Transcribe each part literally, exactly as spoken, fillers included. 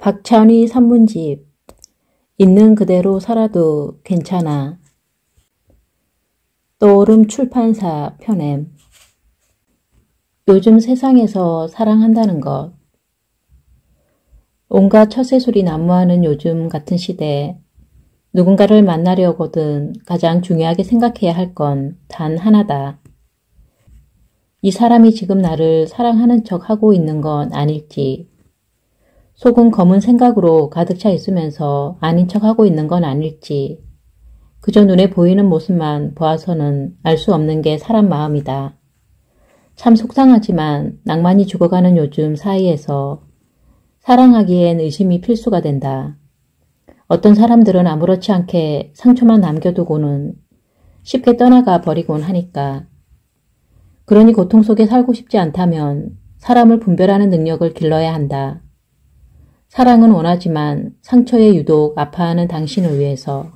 박찬희 산문집. 있는 그대로 살아도 괜찮아. 떠오름 출판사 편엠. 요즘 세상에서 사랑한다는 것. 온갖 처세술이 난무하는 요즘 같은 시대, 누군가를 만나려거든 가장 중요하게 생각해야 할 건 단 하나다. 이 사람이 지금 나를 사랑하는 척 하고 있는 건 아닐지, 속은 검은 생각으로 가득 차 있으면서 아닌 척 하고 있는 건 아닐지, 그저 눈에 보이는 모습만 보아서는 알 수 없는 게 사람 마음이다. 참 속상하지만 낭만이 죽어가는 요즘 사이에서 사랑하기엔 의심이 필수가 된다. 어떤 사람들은 아무렇지 않게 상처만 남겨두고는 쉽게 떠나가 버리곤 하니까. 그러니 고통 속에 살고 싶지 않다면 사람을 분별하는 능력을 길러야 한다. 사랑은 원하지만 상처에 유독 아파하는 당신을 위해서.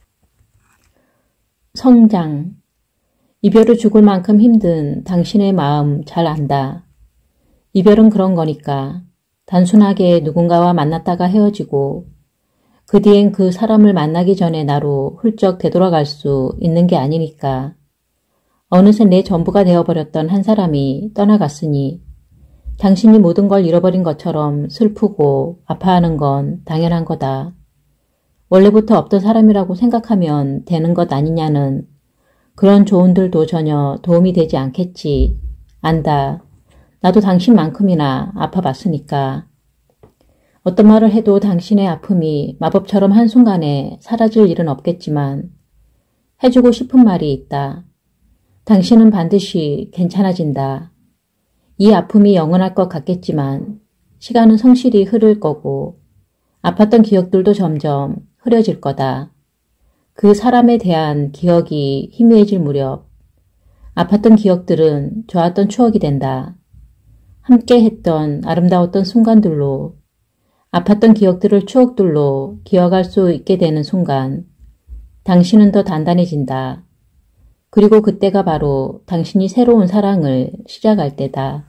성장. 이별을 죽을 만큼 힘든 당신의 마음 잘 안다. 이별은 그런 거니까. 단순하게 누군가와 만났다가 헤어지고 그 뒤엔 그 사람을 만나기 전에 나로 훌쩍 되돌아갈 수 있는 게 아니니까. 어느새 내 전부가 되어버렸던 한 사람이 떠나갔으니 당신이 모든 걸 잃어버린 것처럼 슬프고 아파하는 건 당연한 거다. 원래부터 없던 사람이라고 생각하면 되는 것 아니냐는 그런 조언들도 전혀 도움이 되지 않겠지. 안다. 나도 당신만큼이나 아파봤으니까. 어떤 말을 해도 당신의 아픔이 마법처럼 한순간에 사라질 일은 없겠지만 해주고 싶은 말이 있다. 당신은 반드시 괜찮아진다. 이 아픔이 영원할 것 같겠지만 시간은 성실히 흐를 거고 아팠던 기억들도 점점 흐려질 거다. 그 사람에 대한 기억이 희미해질 무렵 아팠던 기억들은 좋았던 추억이 된다. 함께 했던 아름다웠던 순간들로, 아팠던 기억들을 추억들로 기억할 수 있게 되는 순간 당신은 더 단단해진다. 그리고 그때가 바로 당신이 새로운 사랑을 시작할 때다.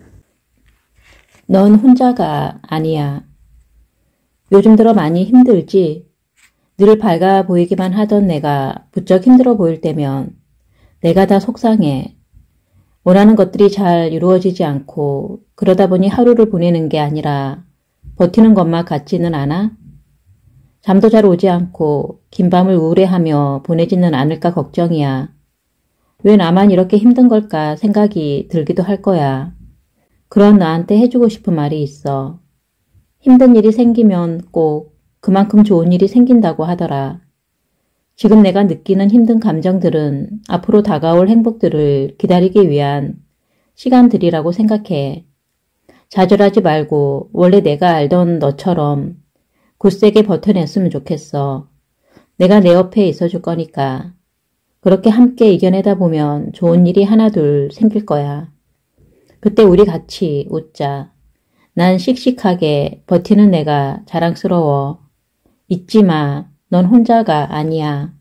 넌 혼자가 아니야. 요즘 들어 많이 힘들지? 늘 밝아 보이기만 하던 내가 부쩍 힘들어 보일 때면 내가 다 속상해. 원하는 것들이 잘 이루어지지 않고 그러다 보니 하루를 보내는 게 아니라 버티는 것만 같지는 않아? 잠도 잘 오지 않고 긴 밤을 우울해하며 보내지는 않을까 걱정이야. 왜 나만 이렇게 힘든 걸까 생각이 들기도 할 거야. 그런 나한테 해주고 싶은 말이 있어. 힘든 일이 생기면 꼭 그만큼 좋은 일이 생긴다고 하더라. 지금 내가 느끼는 힘든 감정들은 앞으로 다가올 행복들을 기다리기 위한 시간들이라고 생각해. 좌절하지 말고 원래 내가 알던 너처럼 굳세게 버텨냈으면 좋겠어. 내가 내 옆에 있어줄 거니까. 그렇게 함께 이겨내다 보면 좋은 일이 하나둘 생길 거야. 그때 우리 같이 웃자. 난 씩씩하게 버티는 내가 자랑스러워. 잊지 마. 넌 혼자가 아니야.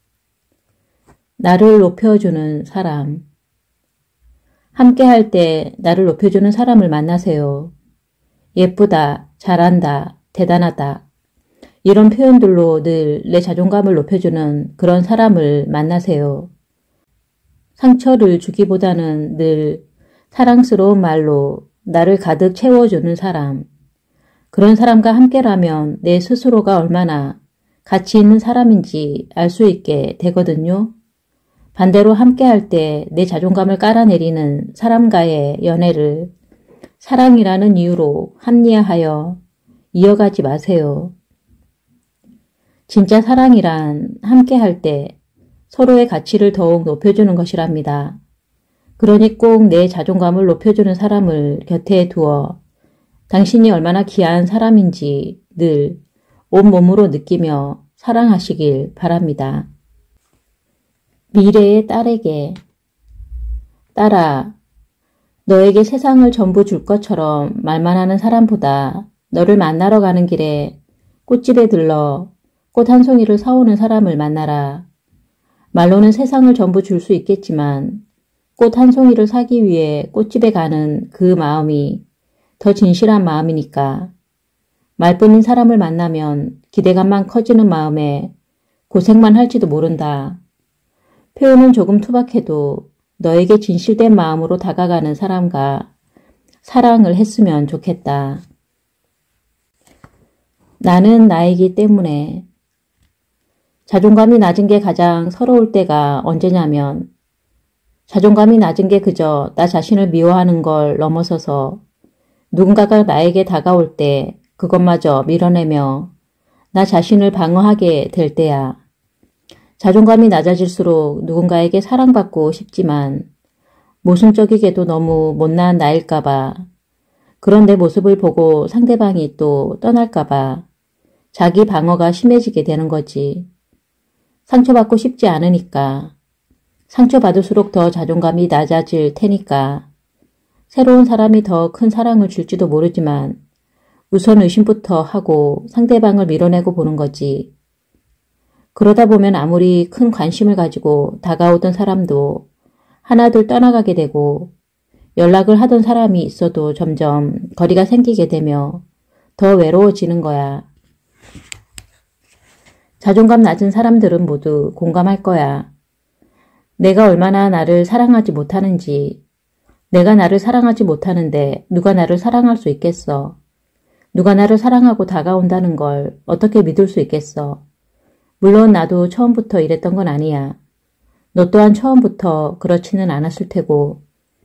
나를 높여주는 사람. 함께 할 때 나를 높여주는 사람을 만나세요. 예쁘다, 잘한다, 대단하다. 이런 표현들로 늘 내 자존감을 높여주는 그런 사람을 만나세요. 상처를 주기보다는 늘 사랑스러운 말로 나를 가득 채워주는 사람. 그런 사람과 함께라면 내 스스로가 얼마나 가치 있는 사람인지 알 수 있게 되거든요. 반대로 함께할 때 내 자존감을 깔아내리는 사람과의 연애를 사랑이라는 이유로 합리화하여 이어가지 마세요. 진짜 사랑이란 함께할 때 서로의 가치를 더욱 높여주는 것이랍니다. 그러니 꼭 내 자존감을 높여주는 사람을 곁에 두어 당신이 얼마나 귀한 사람인지 늘 온몸으로 느끼며 사랑하시길 바랍니다. 미래의 딸에게. 딸아, 너에게 세상을 전부 줄 것처럼 말만 하는 사람보다 너를 만나러 가는 길에 꽃집에 들러 꽃 한 송이를 사오는 사람을 만나라. 말로는 세상을 전부 줄 수 있겠지만 꽃 한 송이를 사기 위해 꽃집에 가는 그 마음이 더 진실한 마음이니까. 말뿐인 사람을 만나면 기대감만 커지는 마음에 고생만 할지도 모른다. 표현은 조금 투박해도 너에게 진실된 마음으로 다가가는 사람과 사랑을 했으면 좋겠다. 나는 나이기 때문에. 자존감이 낮은 게 가장 서러울 때가 언제냐면 자존감이 낮은 게 그저 나 자신을 미워하는 걸 넘어서서 누군가가 나에게 다가올 때 그것마저 밀어내며 나 자신을 방어하게 될 때야. 자존감이 낮아질수록 누군가에게 사랑받고 싶지만 모순적이게도 너무 못난 나일까봐, 그런 내 모습을 보고 상대방이 또 떠날까봐 자기 방어가 심해지게 되는 거지. 상처받고 싶지 않으니까. 상처받을수록 더 자존감이 낮아질 테니까. 새로운 사람이 더 큰 사랑을 줄지도 모르지만 우선 의심부터 하고 상대방을 밀어내고 보는 거지. 그러다 보면 아무리 큰 관심을 가지고 다가오던 사람도 하나둘 떠나가게 되고 연락을 하던 사람이 있어도 점점 거리가 생기게 되며 더 외로워지는 거야. 자존감 낮은 사람들은 모두 공감할 거야. 내가 얼마나 나를 사랑하지 못하는지. 내가 나를 사랑하지 못하는데 누가 나를 사랑할 수 있겠어. 누가 나를 사랑하고 다가온다는 걸 어떻게 믿을 수 있겠어. 물론 나도 처음부터 이랬던 건 아니야. 너 또한 처음부터 그렇지는 않았을 테고.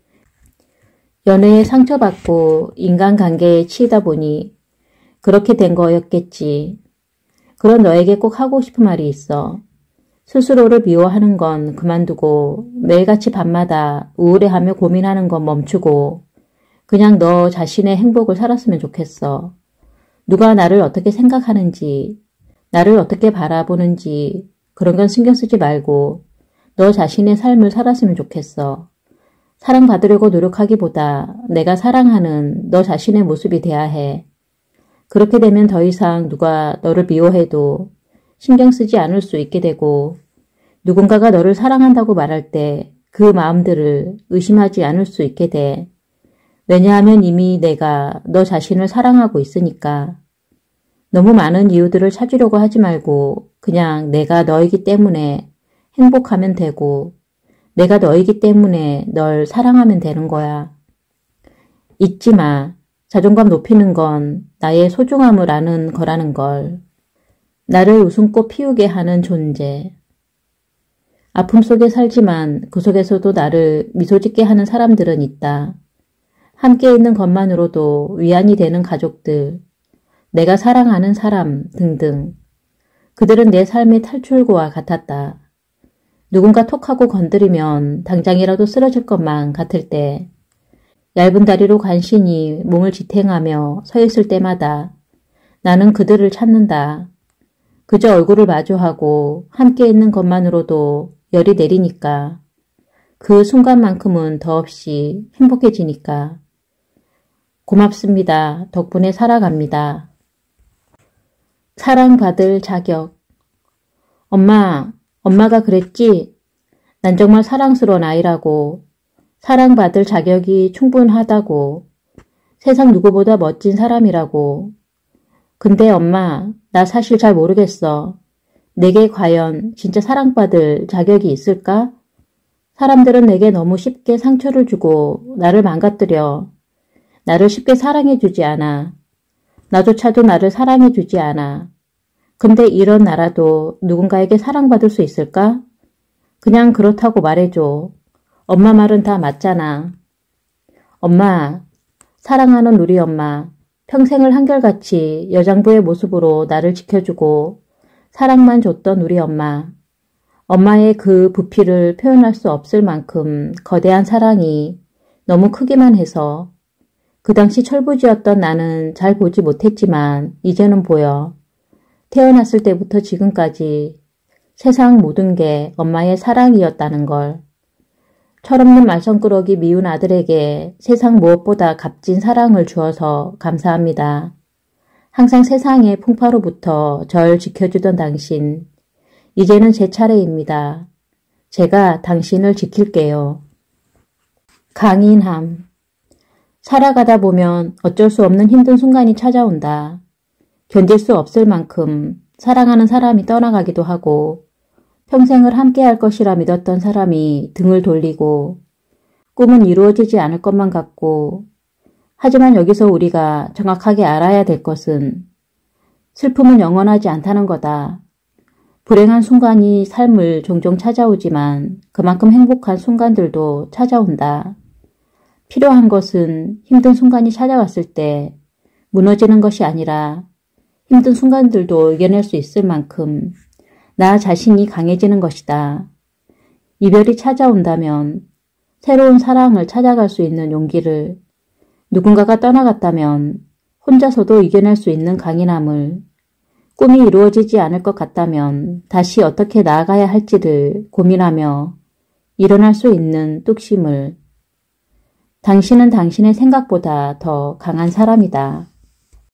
연애에 상처받고 인간관계에 치이다 보니 그렇게 된 거였겠지. 그런 너에게 꼭 하고 싶은 말이 있어. 스스로를 미워하는 건 그만두고 매일같이 밤마다 우울해하며 고민하는 건 멈추고 그냥 너 자신의 행복을 살았으면 좋겠어. 누가 나를 어떻게 생각하는지, 나를 어떻게 바라보는지 그런 건 신경 쓰지 말고 너 자신의 삶을 살았으면 좋겠어. 사랑받으려고 노력하기보다 내가 사랑하는 너 자신의 모습이 돼야 해. 그렇게 되면 더 이상 누가 너를 미워해도 신경 쓰지 않을 수 있게 되고 누군가가 너를 사랑한다고 말할 때 그 마음들을 의심하지 않을 수 있게 돼. 왜냐하면 이미 내가 너 자신을 사랑하고 있으니까. 너무 많은 이유들을 찾으려고 하지 말고 그냥 내가 너이기 때문에 행복하면 되고 내가 너이기 때문에 널 사랑하면 되는 거야. 잊지 마. 자존감 높이는 건 나의 소중함을 아는 거라는 걸. 나를 웃음꽃 피우게 하는 존재. 아픔 속에 살지만 그 속에서도 나를 미소 짓게 하는 사람들은 있다. 함께 있는 것만으로도 위안이 되는 가족들, 내가 사랑하는 사람 등등. 그들은 내 삶의 탈출구와 같았다. 누군가 톡하고 건드리면 당장이라도 쓰러질 것만 같을 때 얇은 다리로 간신히 몸을 지탱하며 서 있을 때마다 나는 그들을 찾는다. 그저 얼굴을 마주하고 함께 있는 것만으로도 열이 내리니까. 그 순간만큼은 더없이 행복해지니까. 고맙습니다. 덕분에 살아갑니다. 사랑받을 자격. 엄마, 엄마가 그랬지? 난 정말 사랑스러운 아이라고. 사랑받을 자격이 충분하다고. 세상 누구보다 멋진 사람이라고. 근데 엄마, 나 사실 잘 모르겠어. 내게 과연 진짜 사랑받을 자격이 있을까? 사람들은 내게 너무 쉽게 상처를 주고 나를 망가뜨려. 나를 쉽게 사랑해주지 않아. 나조차도 나를 사랑해주지 않아. 근데 이런 나라도 누군가에게 사랑받을 수 있을까? 그냥 그렇다고 말해줘. 엄마 말은 다 맞잖아. 엄마, 사랑하는 우리 엄마, 평생을 한결같이 여장부의 모습으로 나를 지켜주고 사랑만 줬던 우리 엄마. 엄마의 그 부피를 표현할 수 없을 만큼 거대한 사랑이 너무 크기만 해서 그 당시 철부지였던 나는 잘 보지 못했지만 이제는 보여. 태어났을 때부터 지금까지 세상 모든 게 엄마의 사랑이었다는 걸. 철없는 말썽꾸러기 미운 아들에게 세상 무엇보다 값진 사랑을 주어서 감사합니다. 항상 세상의 풍파로부터 절 지켜주던 당신, 이제는 제 차례입니다. 제가 당신을 지킬게요. 강인함. 살아가다 보면 어쩔 수 없는 힘든 순간이 찾아온다. 견딜 수 없을 만큼 사랑하는 사람이 떠나가기도 하고 평생을 함께할 것이라 믿었던 사람이 등을 돌리고 꿈은 이루어지지 않을 것만 같고 하지만 여기서 우리가 정확하게 알아야 될 것은 슬픔은 영원하지 않다는 거다. 불행한 순간이 삶을 종종 찾아오지만 그만큼 행복한 순간들도 찾아온다. 필요한 것은 힘든 순간이 찾아왔을 때 무너지는 것이 아니라 힘든 순간들도 이겨낼 수 있을 만큼 나 자신이 강해지는 것이다. 이별이 찾아온다면 새로운 사랑을 찾아갈 수 있는 용기를, 누군가가 떠나갔다면 혼자서도 이겨낼 수 있는 강인함을, 꿈이 이루어지지 않을 것 같다면 다시 어떻게 나아가야 할지를 고민하며 일어날 수 있는 뚝심을. 당신은 당신의 생각보다 더 강한 사람이다.